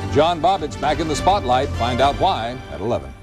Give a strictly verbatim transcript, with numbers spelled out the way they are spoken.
John Bobbitt's back in the spotlight. Find out why at eleven.